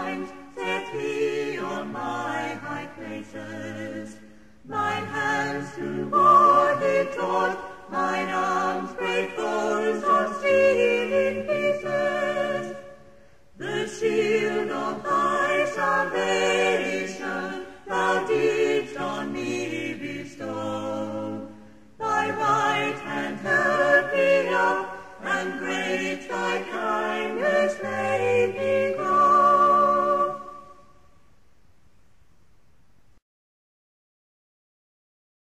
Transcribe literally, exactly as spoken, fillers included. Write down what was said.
times set me on my high places. Mine hands to war he taught, mine arms brave foes are stealing.